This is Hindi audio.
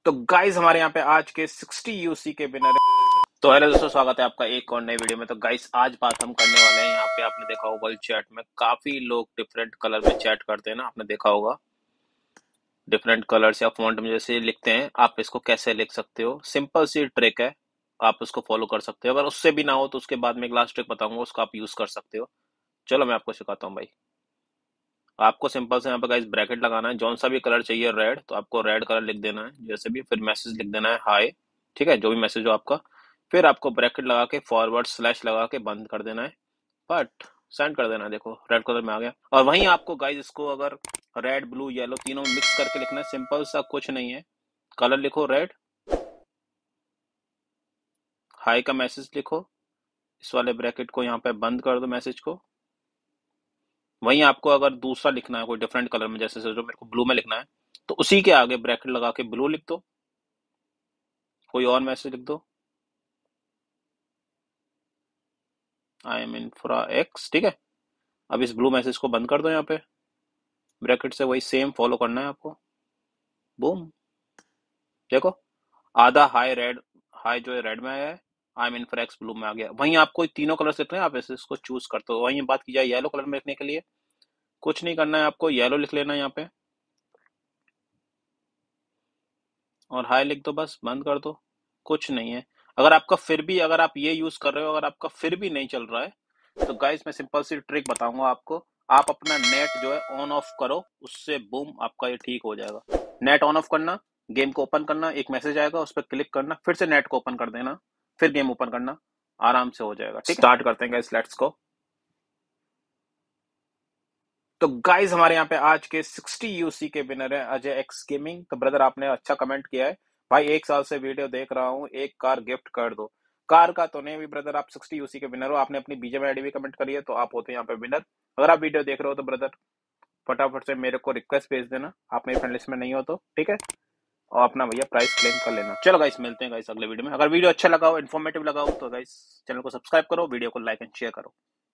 तो गाइस हमारे यहाँ पे आज के 60 यूसी के विनर है। तो हेलो दोस्तों, स्वागत है आपका एक और नए वीडियो में। तो गाइस आज बात हम करने वाले हैं, यहाँ पे आपने देखा होगा चैट में काफी लोग डिफरेंट कलर में चैट करते हैं ना, आपने देखा होगा। डिफरेंट कलर्स या फॉन्ट में जैसे लिखते हैं, आप इसको कैसे लिख सकते हो, सिंपल सी ट्रिक है। आप उसको फॉलो कर सकते हो। अगर उससे भी ना हो तो उसके बाद में एक लास्ट ट्रिक बताऊंगा, उसको आप यूज कर सकते हो। चलो मैं आपको सिखाता हूँ भाई। आपको सिंपल से यहाँ पे गाइस ब्रैकेट लगाना है, जौन सा भी कलर चाहिए रेड, तो आपको रेड कलर लिख देना है जैसे भी, फिर मैसेज लिख देना है हाय। ठीक है, जो भी मैसेज हो आपका। फिर आपको ब्रैकेट लगा के फॉरवर्ड स्लैश लगा के बंद कर देना है। बट सेंड कर देना है, देखो रेड कलर में आ गया। और वहीं आपको गाइस इसको अगर रेड ब्लू येलो तीनों मिक्स करके लिखना है, सिंपल सा कुछ नहीं है। कलर लिखो रेड, हाई का मैसेज लिखो, इस वाले ब्रैकेट को यहाँ पे बंद कर दो मैसेज को। वहीं आपको अगर दूसरा लिखना है कोई डिफरेंट कलर में, जैसे जो मेरे को ब्लू में लिखना है, तो उसी के आगे ब्रैकेट लगा के ब्लू लिख दो, कोई और मैसेज लिख दो, आई एम इंफ्रा एक्स। ठीक है, अब इस ब्लू मैसेज को बंद कर दो, यहाँ पे ब्रैकेट से वही सेम फॉलो करना है आपको। बूम, देखो आधा हाई रेड, हाई जो है रेड में आया है, I am infra X blue में आ गया। वहीं आपको तीनों कलर लिखने हैं, आप ऐसे इसको चूज करते हो। वहीं बात की जाए येलो कलर में लिखने के लिए, कुछ नहीं करना है, आपको येलो लिख लेना है यहाँ पे और हाई लिख दो, बस बंद कर दो। कुछ नहीं है। अगर आपका फिर भी, अगर आप ये यूज कर रहे हो, अगर आपका फिर भी नहीं चल रहा है, तो गाइस मैं सिंपल सी ट्रिक बताऊंगा आपको। आप अपना नेट जो है ऑन ऑफ करो, उससे बूम आपका ये ठीक हो जाएगा। नेट ऑन ऑफ करना, गेम को ओपन करना, एक मैसेज आएगा उस पर क्लिक करना, फिर से नेट को ओपन कर देना, फिर गेम ओपन करना, आराम से हो जाएगा। ठीक है, स्टार्ट करते हैं गाइस, लेट्स गो। तो गाइस हमारे यहाँ पे आज के 60 यूसी के विनर है अजय एक्स गेमिंग। तो ब्रदर आपने अच्छा कमेंट किया है भाई, एक साल से वीडियो देख रहा हूँ, एक कार गिफ्ट कर दो। कार का तो नहीं भी ब्रदर, आप 60 यूसी के विनर हो, आपने अपनी बीजेएम आईडी भी कमेंट करी है, तो आप होते हैं यहाँ पे विनर। अगर आप वीडियो देख रहे हो तो ब्रदर फटाफट से मेरे को रिक्वेस्ट भेज देना, आप मेरी फ्रेंड लिस्ट में नहीं हो तो। ठीक है, और अपना भैया प्राइस क्लेम कर लेना। चलो गाइस मिलते हैं गाइस अगले वीडियो में। अगर वीडियो अच्छा लगा हो, इन्फॉर्मेटिव लगा हो, तो गाइस चैनल को सब्सक्राइब करो, वीडियो को लाइक एंड शेयर करो।